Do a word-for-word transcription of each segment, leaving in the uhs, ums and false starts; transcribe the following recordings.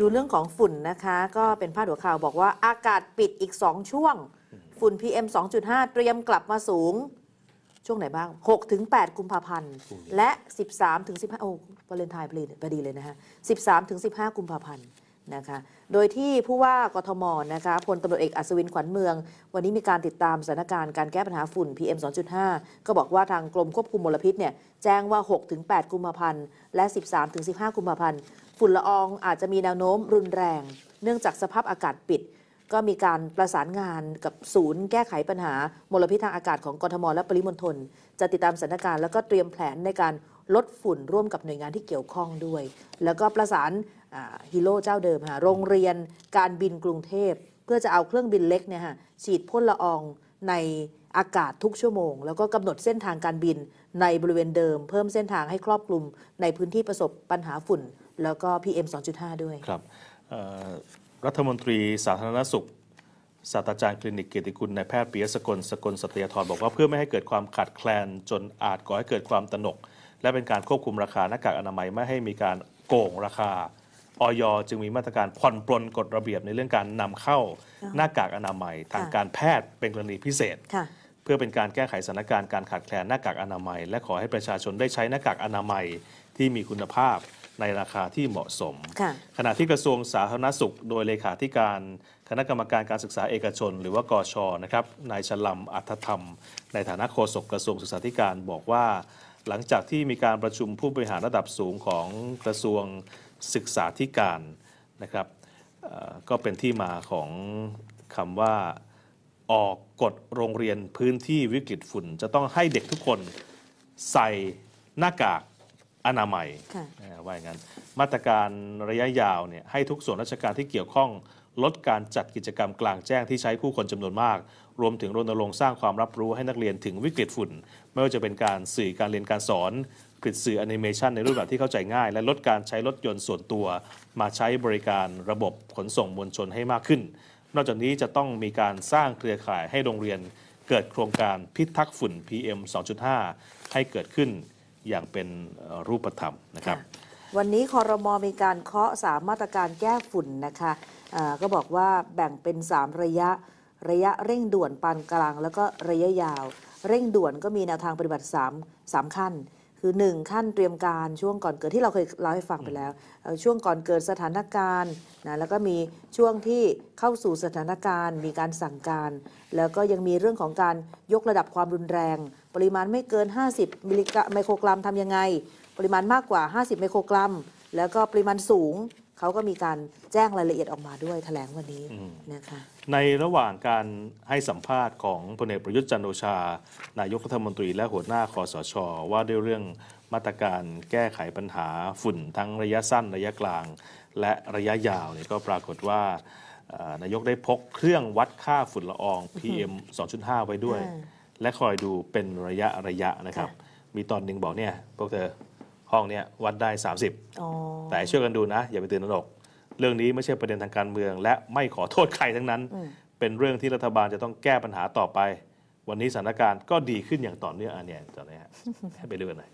ดูเรื่องของฝุ่นนะคะก็เป็นพาดหัวข่าวบอกว่าอากาศปิดอีกสองช่วงฝุ่น พี เอ็ม สองจุดห้า เตรียมกลับมาสูงช่วงไหนบ้าง หกถึงแปด กุมภาพันธ์และ สิบสามถึงสิบห้า โอ้วาเลนไทน์พอดีเลยนะคะ สิบสามถึงสิบห้า กุมภาพันธ์นะคะโดยที่ผู้ว่ากทมนะคะพลตำรวจเอกอัศวินขวัญเมืองวันนี้มีการติดตามสถานการณ์การแก้ปัญหาฝุ่น พี เอ็ม สองจุดห้า ก็บอกว่าทางกรมควบคุมมลพิษเนี่ยแจ้งว่า หกถึงแปด กุมภาพันธ์และ สิบสามถึงสิบห้า กุมภาพันธ์ฝุ่นละอองอาจจะมีแนวโน้มรุนแรงเนื่องจากสภาพอากาศปิดก็มีการประสานงานกับศูนย์แก้ไขปัญหามลพิษทางอากาศของกทมและปริมณฑลจะติดตามสถานการณ์แล้วก็เตรียมแผนในการลดฝุ่นร่วมกับหน่วยงานที่เกี่ยวข้องด้วยแล้วก็ประสานฮีโร่เจ้าเดิมค่ะโรงเรียนการบินกรุงเทพเพื่อจะเอาเครื่องบินเล็กเนี่ยค่ะฉีดพ่นละอองในอากาศทุกชั่วโมงแล้วก็กำหนดเส้นทางการบินในบริเวณเดิมเพิ่มเส้นทางให้ครอบคลุมในพื้นที่ประสบปัญหาฝุ่นแล้วก็ พี เอ็ม สองจุดห้า ด้วยครับรัฐมนตรีสาธารณสุขศาสตราจารย์คลินิกเกียรติคุณนายแพทย์ปิยะสกลสกลสัตยธรบอกว่าเพื่อไม่ให้เกิดความขาดแคลนจนอาจก่อให้เกิดความตระหนกและเป็นการควบคุมราคาหน้ากากอนามัยไม่ให้มีการโกงราคาอย.จึงมีมาตรการผ่อนปรนกฎระเบียบในเรื่องการนำเข้าหน้ากากอนามัยทางการแพทย์เป็นกรณีพิเศษเพื่อเป็นการแก้ไขสถานการณ์การขาดแคลนหน้ากากอนามัยและขอให้ประชาชนได้ใช้หน้ากากอนามัยที่มีคุณภาพในราคาที่เหมาะสมขณะที่กระทรวงสาธารณสุขโดยเลขาธิการคณะกรรมการการศึกษาเอกชนหรือว่ากช.นะครับนายฉลำอัธธรรมในฐานะโฆษกกระทรวงศึกษาธิการบอกว่าหลังจากที่มีการประชุมผู้บริหารระดับสูงของกระทรวงศึกษาธิการนะครับก็เป็นที่มาของคำว่าออกกฎโรงเรียนพื้นที่วิกฤตฝุ่นจะต้องให้เด็กทุกคนใส่หน้ากากอนามัยว่าอย่างนั้นมาตรการระยะยาวเนี่ยให้ทุกส่วนราชการที่เกี่ยวข้องลดการจัดกิจกรรมกลางแจ้งที่ใช้ผู้คนจำนวนมากรวมถึงรณรงค์สร้างความรับรู้ให้นักเรียนถึงวิกฤตฝุ่นไม่ว่าจะเป็นการสื่อการเรียนการสอนผลิตสื่อแอนิเมชันในรูปแบบที่เข้าใจง่ายและลดการใช้รถยนต์ส่วนตัวมาใช้บริการระบบขนส่งมวลชนให้มากขึ้นนอกจากนี้จะต้องมีการสร้างเครือข่ายให้โรงเรียนเกิดโครงการพิทักษ์ฝุ่น พี เอ็ม สองจุดห้า ให้เกิดขึ้นอย่างเป็นรูปธรรมนะครับวันนี้ครม.มีการเคาะสามมาตรการแก้ฝุ่นนะคะก็บอกว่าแบ่งเป็นสามระยะระยะเร่งด่วนปานกลางแล้วก็ระยะยาวเร่งด่วนก็มีแนวทางปฏิบัติ3 3ขั้นคือหนึ่งขั้นเตรียมการช่วงก่อนเกิดที่เราเคยเล่าให้ฟังไปแล้วช่วงก่อนเกิดสถานการณ์นะแล้วก็มีช่วงที่เข้าสู่สถานการณ์มีการสั่งการแล้วก็ยังมีเรื่องของการยกระดับความรุนแรงปริมาณไม่เกินห้าสิบมิลลิกรัมไมโครกรัมทำยังไงปริมาณมากกว่าห้าสิบไมโครกรัมแล้วก็ปริมาณสูงเขาก็มีการแจ้งรายละเอียดออกมาด้วยแถลงวันนี้นะคะในระหว่างการให้สัมภาษณ์ของพลเอกประยุทธ์จันทร์โอชานายกรัฐมนตรีและหัวหน้าคสช.ว่าด้วยเรื่องมาตรการแก้ไขปัญหาฝุ่นทั้งระยะสั้นระยะกลางและระยะยาวเนี่ยก็ปรากฏว่านายกได้พกเครื่องวัดค่าฝุ่นละออง พี เอ็ม สองจุดห้า ไว้ด้วยและคอยดูเป็นระยะระยะนะครับมีตอนหนึ่งบอกเนี่ยพวกเธอห้องเนี้ยวัดได้สามสิบแต่ช่วยกันดูนะอย่าไปตื่นตระหนกเรื่องนี้ไม่ใช่ประเด็นทางการเมืองและไม่ขอโทษใครทั้งนั้นเป็นเรื่องที่รัฐบาลจะต้องแก้ปัญหาต่อไปวันนี้สถานการณ์ก็ดีขึ้นอย่างต่อเนื่องอันนี้ตอนนี้ให้ไปดูกันหน่อย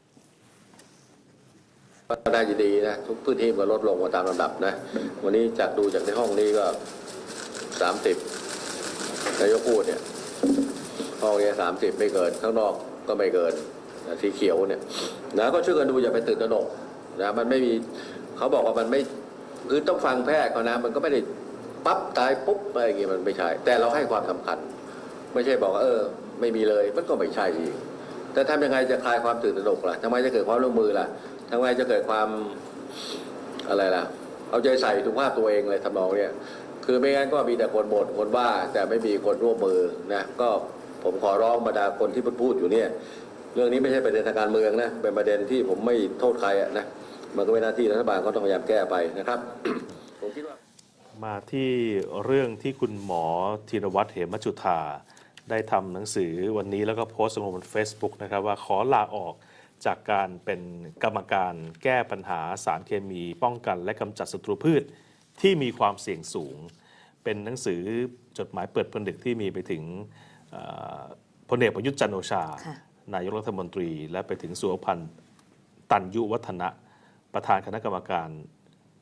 ได้ดีนะทุกพื้นที่ก็ลดลงมาตามลำดับนะวันนี้จากดูจากในห้องนี้ก็สามสิบนายกพูดเนี่ยห้องนี้สามสิบไม่เกินข้างนอกก็ไม่เกินสีเขียวเนี่ยนะก็ช่วยกันดูอย่าไปตื่นตระหนกนะมันไม่มีเขาบอกว่ามันไม่คือต้องฟังแพทย์ก่อนนะมันก็ไม่ได้ปั๊บตายปุ๊บอะไรอย่างเงี้ยมันไม่ใช่แต่เราให้ความสำคัญไม่ใช่บอกว่าเออไม่มีเลยมันก็ไม่ใช่อีกแต่ทำยังไงจะคลายความตื่นตระหนกล่ะทำไมจะเกิดความร่วมมือล่ะทำไมจะเกิดความอะไรล่ะเอาใจใส่สุขภาพตัวเองเลยทำนองเนี่ยคือไม่งั้นก็มีแต่คนบ่นคนว่าแต่ไม่มีคนร่วมมือนะก็ผมขอร้องบรรดาคนที่พูดอยู่เนี่ยเรื่องนี้ไม่ใช่ประเด็นทางการเมืองนะเป็นประเด็นที่ผมไม่โทษใครนะมันก็เป็นหน้าที่รัฐบาลเขาต้องพยายามแก้ไปนะครับผมคิดว่ามาที่เรื่องที่คุณหมอธีรวัฒน์เหมจุฑาได้ทำหนังสือวันนี้แล้วก็โพสต์ลงบน Facebook นะครับว่าขอลาออกจากการเป็นกรรมการแก้ปัญหาสารเคมีป้องกันและกำจัดศัตรูพืชที่มีความเสี่ยงสูงเป็นหนังสือจดหมายเปิดผนึกที่มีไปถึงพลเอกประยุทธ์จันทร์โอชานายกรัฐมนตรีและไปถึงสุวพันธ์ตันยุวัฒนะประธานคณะกรรมการ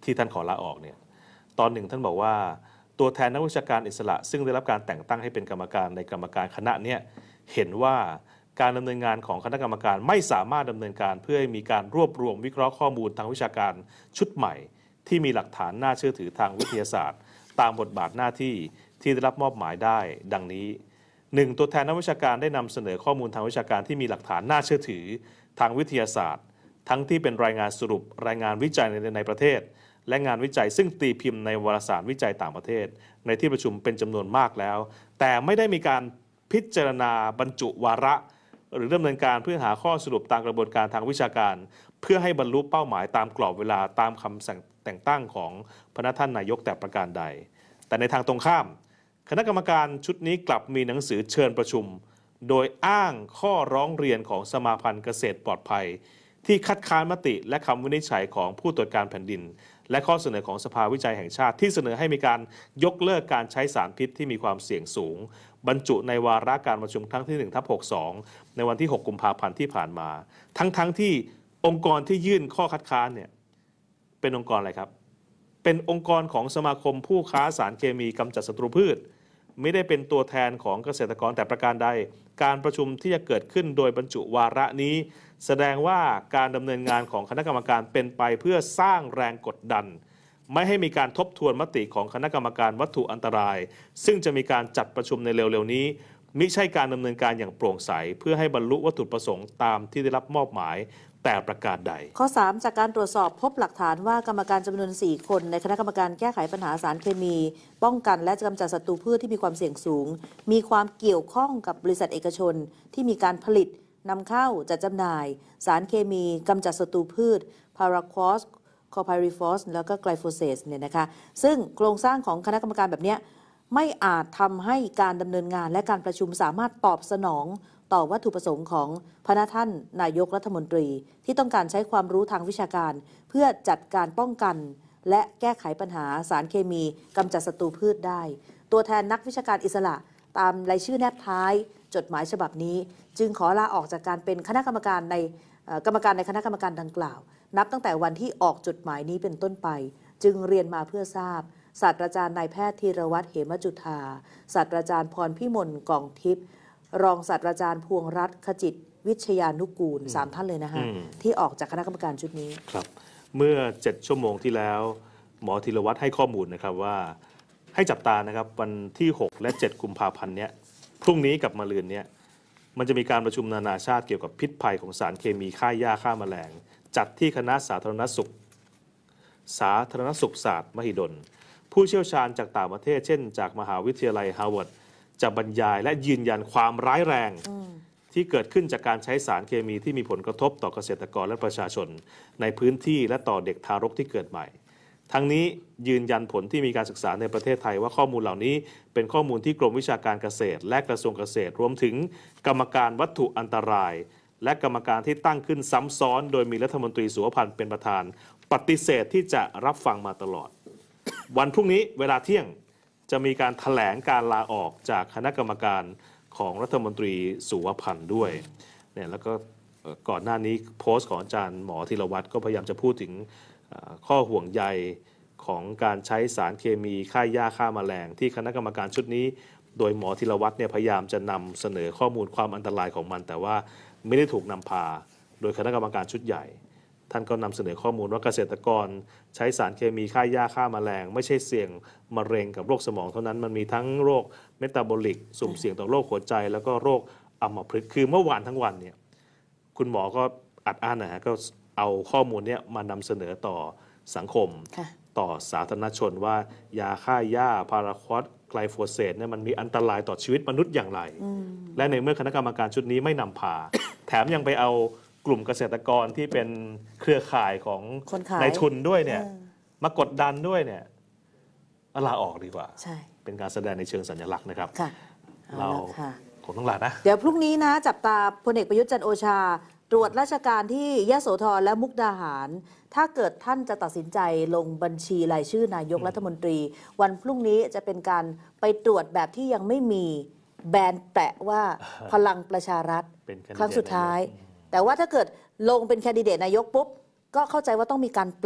ที่ท่านขอลาออกเนี่ยตอนหนึ่งท่านบอกว่าตัวแทนนักวิชาการอิสระซึ่งได้รับการแต่งตั้งให้เป็นกรรมการในกรรมการคณะเนี่ยเห็นว่าการดำเนินงานของคณะกรรมการไม่สามารถดำเนินการเพื่อให้มีการรวบรวมวิเคราะห์ข้อมูลทางวิชาการชุดใหม่ที่มีหลักฐานน่าเชื่อถือทางวิทยาศาสตร์ตามบทบาทหน้าที่ที่ได้รับมอบหมายได้ดังนี้ หนึ่ง ตัวแทนนักวิชาการได้นำเสนอข้อมูลทางวิชาการที่มีหลักฐานน่าเชื่อถือทางวิทยาศาสตร์ทั้งที่เป็นรายงานสรุปรายงานวิจัยในในประเทศและงานวิจัยซึ่งตีพิมพ์ในวารสารวิจัยต่างประเทศในที่ประชุมเป็นจำนวนมากแล้วแต่ไม่ได้มีการพิจารณาบรรจุวาระหรือดำเนินการเพื่อหาข้อสรุปตามกระบวนการทางวิชาการเพื่อให้บรรลุเป้าหมายตามกรอบเวลาตามคำสั่งแต่งตั้งของพระท่านนายกแต่ประการใดแต่ในทางตรงข้ามคณะกรรมการชุดนี้กลับมีหนังสือเชิญประชุมโดยอ้างข้อร้องเรียนของสมาพันธ์เกษตรปลอดภัยที่คัดค้านมติและคำวินิจฉัยของผู้ตรวจการแผ่นดินและข้อเสนอของสภาวิจัยแห่งชาติที่เสนอให้มีการยกเลิกการใช้สารพิษที่มีความเสี่ยงสูงบรรจุในวาระการประชุมครั้งที่ หนึ่งทับหกสิบสอง ในวันที่ หก กุมภาพันธ์ที่ผ่านมาทั้งๆ ท, ที่องค์กรที่ยื่นข้อคัดค้านเนี่ยเป็นองค์กรอะไรครับเป็นองค์กรของสมาคมผู้ค้าสารเคมีกำจัดศัตรูพืชไม่ได้เป็นตัวแทนของเกษตรกรแต่ประการใดการประชุมที่จะเกิดขึ้นโดยบรรจุวาระนี้แสดงว่าการดำเนินงานของคณะกรรมการเป็นไปเพื่อสร้างแรงกดดันไม่ให้มีการทบทวนมติของคณะกรรมการวัตถุอันตรายซึ่งจะมีการจัดประชุมในเร็วๆนี้มิใช่การดำเนินการอย่างโปร่งใสเพื่อให้บรรลุวัตถุประสงค์ตามที่ได้รับมอบหมายแต่ประการใดข้อสามจากการตรวจสอบพบหลักฐานว่ากรรมการจำนวนสี่คนในคณะกรรมการแก้ไขปัญหาสารเคมีป้องกันและกำจัดศัตรูพืชที่มีความเสี่ยงสูงมีความเกี่ยวข้องกับบริษัทเอกชนที่มีการผลิตนำเข้าจัดจำหน่ายสารเคมีกำจัดศัตรูพืชพาราควอสคอพาริฟอสแล้วก็ไกลโฟเซตเนี่ยนะคะซึ่งโครงสร้างของคณะกรรมการแบบนี้ไม่อาจทำให้การดำเนินงานและการประชุมสามารถตอบสนองต่อวัตถุประสงค์ของพระท่านนายกรัฐมนตรีที่ต้องการใช้ความรู้ทางวิชาการเพื่อจัดการป้องกันและแก้ไขปัญหาสารเคมีกำจัดศัตรูพืชได้ตัวแทนนักวิชาการอิสระตามรายชื่อแนบท้ายจดหมายฉบับนี้จึงขอลาออกจากการเป็นคณะกรรมการในกรรมการในคณะกรรมการดังกล่าวนับตั้งแต่วันที่ออกจดหมายนี้เป็นต้นไปจึงเรียนมาเพื่อทราบศาสตราจารย์นายแพทย์ธีรวัฒน์เหมจุฑาศาสตราจารย์พรพิมลกองทิพย์รองศาสตราจารย์พวงรัตน์ขจิตวิชยานุกูลสามท่านเลยนะฮะที่ออกจากคณะกรรมการชุดนี้ครับเมื่อเจ็ดชั่วโมงที่แล้วหมอธีรวัฒน์ให้ข้อมูลนะครับว่าให้จับตานะครับวันที่หกและเจ็ดกุมภาพันธ์เนี้ยพรุ่งนี้กับมะรืนเนี้ยมันจะมีการประชุมนานาชาติเกี่ยวกับพิษภัยของสารเคมีฆ่าหญ้าฆ่าแมลงจัดที่คณะสาธารณสุขสาธารณสุขศาสตร์มหิดลผู้เชี่ยวชาญจากต่างประเทศเช่นจากมหาวิทยาลัยฮาร์วาร์ดจะบรรยายและยืนยันความร้ายแรงที่เกิดขึ้นจากการใช้สารเคมีที่มีผลกระทบต่อเกษตรกรและประชาชนในพื้นที่และต่อเด็กทารกที่เกิดใหม่ทั้งนี้ยืนยันผลที่มีการศึกษาในประเทศไทยว่าข้อมูลเหล่านี้เป็นข้อมูลที่กรมวิชาการเกษตรและกระทรวงเกษตรรวมถึงกรรมการวัตถุอันตรายและกรรมการที่ตั้งขึ้นซ้ำซ้อนโดยมีรัฐมนตรีสุวพันธ์เป็นประธานปฏิเสธที่จะรับฟังมาตลอดวันพรุ่งนี้เวลาเที่ยงจะมีการแถลงการลาออกจากคณะกรรมการของรัฐมนตรีสุวพันธ์ด้วยเนี่ยแล้วก็ก่อนหน้านี้โพสต์ของอาจารย์หมอธีรวัฒน์ก็พยายามจะพูดถึงข้อห่วงใยของการใช้สารเคมีฆ่าหญ้าฆ่าแมลงที่คณะกรรมการชุดนี้โดยหมอธีรวัฒน์เนี่ยพยายามจะนำเสนอข้อมูลความอันตรายของมันแต่ว่าไม่ได้ถูกนำพาโดยคณะกรรมการชุดใหญ่ท่านก็นำเสนอข้อมูลว่าเกษตรกรใช้สารเคมีฆ่าหญ้าฆ่าแมลงไม่ใช่เสี่ยงมะเร็งกับโรคสมองเท่านั้นมันมีทั้งโรคเมตาบอลิกสุ่มเสี่ยงต่อโรคหัวใจแล้วก็โรคอัมพฤกษ์คือเมื่อวานทั้งวันเนี่ยคุณหมอก็อัดอั้นนะฮะก็เอาข้อมูลนี้มานำเสนอต่อสังคมต่อสาธารณชนว่ายาฆ่าหญ้าพาราควอสไกลโฟเซตเนี่ยมันมีอันตรายต่อชีวิตมนุษย์อย่างไรและในเมื่อคณะกรรมการชุดนี้ไม่นำพาแถมยังไปเอากลุ่มเกษตรกรที่เป็นเครือข่ายของนายทุนด้วยเนี่ยมากดดันด้วยเนี่ยลาออกดีกว่าเป็นการแสดงในเชิงสัญลักษณ์นะครับเราคงต้องลานะเดี๋ยวพรุ่งนี้นะจับตาพลเอกประยุทธ์จันทร์โอชาตรวจราชการที่ยโสธรและมุกดาหารถ้าเกิดท่านจะตัดสินใจลงบัญชีรายชื่อนายกรัฐมนตรีวันพรุ่งนี้จะเป็นการไปตรวจแบบที่ยังไม่มีแบนแปะว่าพลังประชารัฐครั้งสุดท้ายแต่ว่าถ้าเกิดลงเป็นแคนดิเดตนายกปุ๊บก็เข้าใจว่าต้องมีการปรับ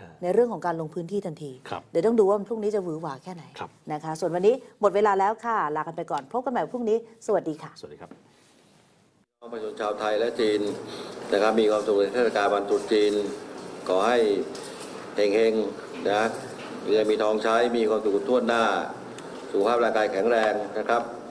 ในเรื่องของการลงพื้นที่ทันทีครับเดี๋ยวต้องดูว่าพรุ่งนี้จะหวือหวาแค่ไหนครับนะคะส่วนวันนี้หมดเวลาแล้วค่ะลากันไปก่อนพบกันใหม่พรุ่งนี้สวัสดีค่ะสวัสดีครับประชาชนชาวไทยและจีนนะครับมีความสุขในเทศกาลวันตรุษจีนขอให้เฮงๆนะมีเงินมีทองใช้มีความสุขทั่วหน้าสุขภาพร่างกายแข็งแรงนะครับ